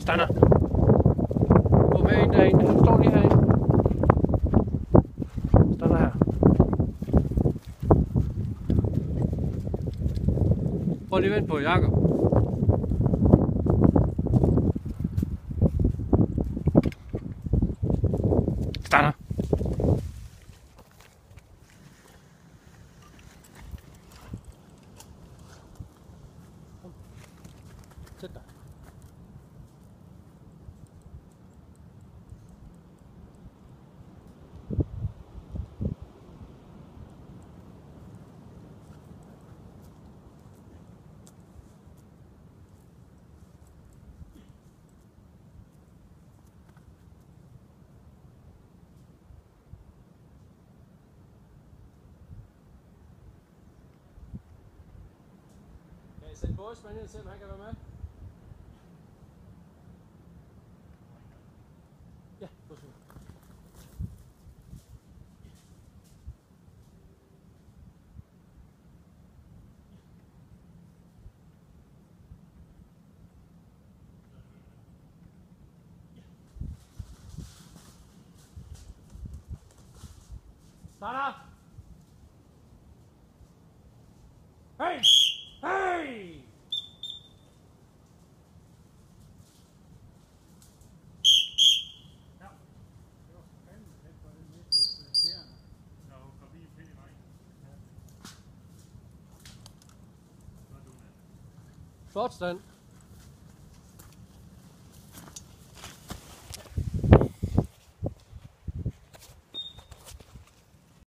Stander. Gå med ind derinde. Han står lige herinde. Stander her. Prøv lige at vente på Jakob. Stander. Sæt dig. Kan I sætte bådsmanden ind, se om han kan være med? Ja, bådsmanden. Stander! Hey! Hey! Flot stand.